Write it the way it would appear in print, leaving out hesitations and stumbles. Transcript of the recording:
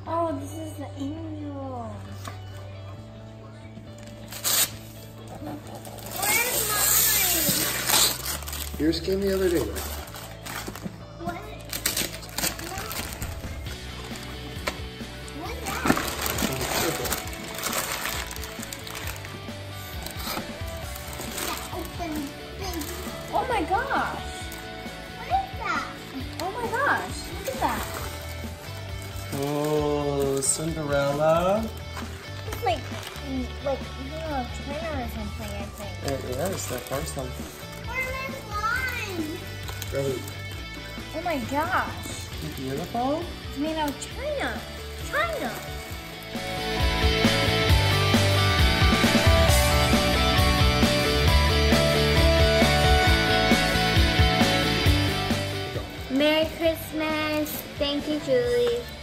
Oh, this is the angel. Where's mine? Yours came the other day. What? What's that? That open thing. Oh my gosh. What is that? Oh my gosh. Look at that. Oh, Cinderella. It's like China or something, I think. It is the first one. Where's mine? Really Oh my gosh. beautiful. It's made out of China. China. Merry Christmas. Thank you, Julie.